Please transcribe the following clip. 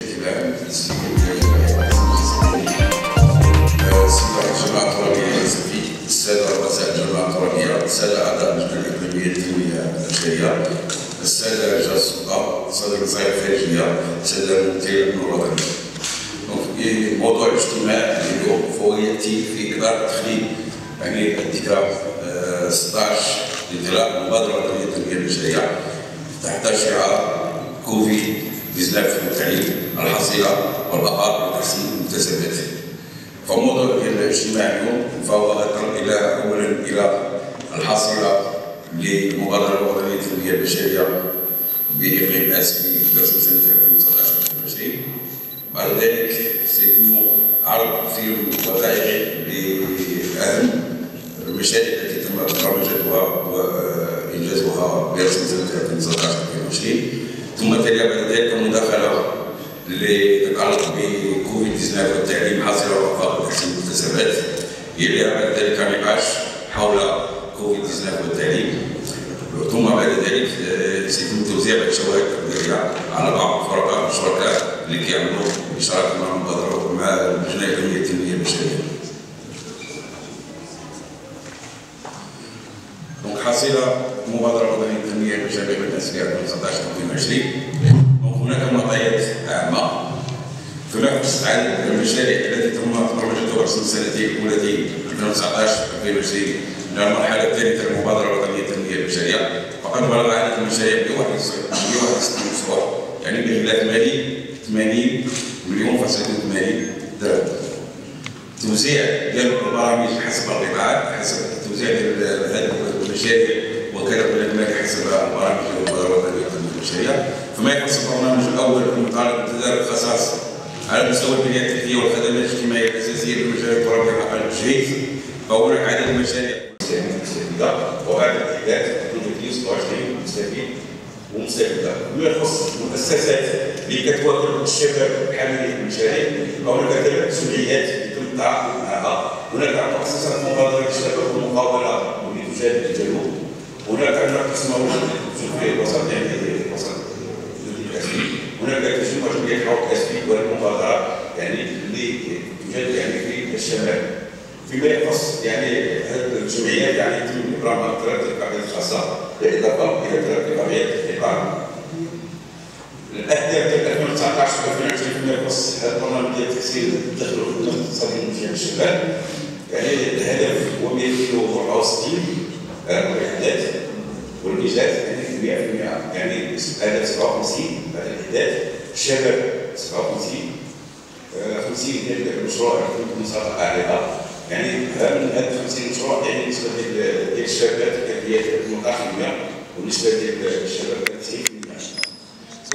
الجماعة الترابية السادة رؤساء الجماعة الترابية، السادة أعضاء اللجنة الإقليمية التنمية البشرية، السادة رجال السلطة، السادة الوزراء الخارجية، السادة الممثلين الوطني. موضوع الاجتماع اليوم فهو يأتي في إطار تخليد الذكرى 16 لانطلاق المبادرة الوطنية للتنمية البشرية تحت شعار كوفيد 19 في التعليم الحصيلة والبقاء وتحسين المكتسبات. فموضوع الاجتماع اليوم فهو اولا الى الحصيله للمبادره الوطنيه للتنميه البشريه باقليم اسفي في سنه 2019-2020. بعد ذلك سيتم عرض فيلم وثائقي لاهم المشاريع التي تم برمجتها وانجازها برسم سنه 2019-2020. ثم تلي بعد ذلك مداخله اللي تتعلق بكوفيد 19 والتعليم حاصله والبقاء وتحسين المكتسبات. يلي بعد ذلك نقاش حول كوفيد 19 والتعليم. ثم بعد ذلك سيتم توزيع الشواهد التقديريه على بعض الفرقاء الشركاء اللي كيعملوا باشتراك مع المبادره ومع اللجنه الاقليميه للتنميه البشريه. دونك حاصله المبادره الوطنيه للتنميه البشريه من 2019-2020. هناك معطيات عامة فيما يخص عدد المشاريع التي تم برمجتها برسم السنتين الاولتين 2019-2020 من المرحلة الثالثة للمبادرة الوطنية للتنمية البشرية، فقد بلغ عدد المشاريع 161 مشروع، يعني بغلاف مالي 80 مليون فاصلة 80 درهم. توزيع ديال البرامج حسب القطاعات، حسب التوزيع ديال هذه المشاريع وكاله البلاد المالي حسب البرامج المبادرة الوطنية للتنمية البشرية. فيما يخص البرنامج الاول المتعلق بتدارك الخصائص على مستوى البنيه التحتيه والخدمات الاجتماعيه الاساسيه بالمجال الترابي والعقل الجيد، فهناك عدد المشاريع مستفيده وعدد الاعداد حدود 26 مستفيد ومستفيده. فيما يخص المؤسسات اللي كتواكب الشباب حاملين المشاريع، فهناك 3 جمعيات يتم التعاقد معها. هناك مؤسسه مبادره الشباب والمقاوله واللي تجاهد الجنوب. هناك عندنا قسم موجود في الوسط يعني الوسط. هناك تجمع جمعيه حوض اسفي والمبادره يعني اللي تجاهد يعني في الشمال. فيما يخص يعني هذه الجمعيات يعني يتم ابرامها 3 قضايا خاصه بالاضافه الى 3 قضايا الاقامه. الاهداف ديال 2019 و2020 فيما يخص هذا البرنامج ديال تكسير الدخل الاقتصادي للمنشئ الشباب، يعني الهدف هو 264 وحدات والانجاز يعني 100%، يعني هدف 57 بعد الاحداث، الشباب 57 50 ديال المشروع يمكن نصادق عليها، يعني من هاد 50 مشروع يعني بالنسبه ديال الشباب كانت هي 18% والنسبه ديال الشباب كانت 90%.